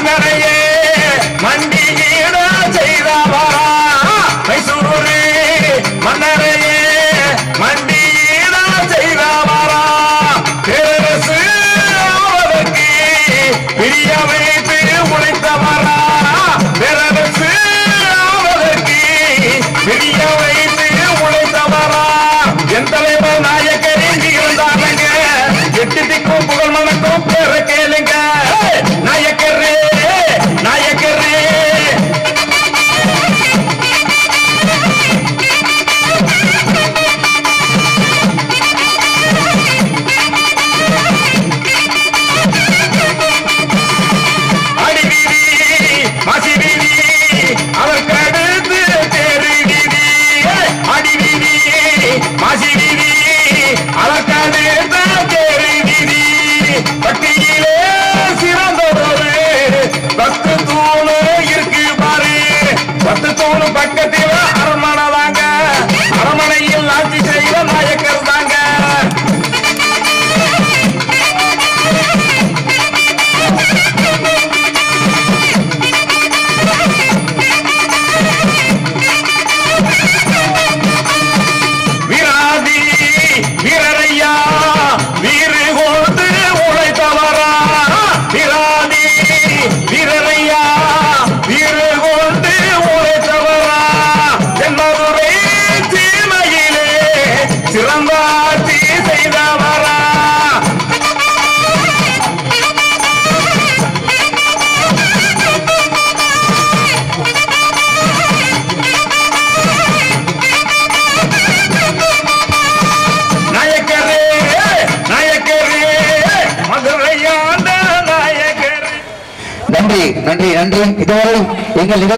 மன்னரையே மண்டியிட செய்தவரா மைசூரு மன்னரையே மண்டியிட செய்தவரா பேரரசு அவருக்கு பிரிய வைத்து உழைத்தவரா பேரரசு அவருக்கு பிரிய வைத்து உழைத்தவரா என் தலைவர் நாயக்கரே இருந்தாங்க எட்டு திக்கும் புகழ் மணக்கும் பேர கேளுங்க நாயக்கரே நாயக்கரே அடிவீதி மாசிவீதி அதற்கு அடுத்து தேருவீதி அடிவீதி மாசிவீதி அதற்கு அடுத்த தேருவீதி பட்டியிலே சிறந்ததொரு பத்து தூணு இருக்கு பாரு பத்து தூணு பக்கத்தில் அரண்மனை தாங்க அரண்மனையில் ஆட்சி செய்த நாயக்கர் தாங்க வீராதி வீரரையா வீறு கொண்டு உழைத்தவரா வீராதி வீரரையா வீறு கொண்டு உழைத்தவரா என்பதுரை சீமையிலே சிறந்தாட்சி செய்தவரா நாயக்கரே நாயக்கரே மதுரையாண்ட நாயக்கரே நன்றி நன்றி நன்றி இதுவரை எங்கள்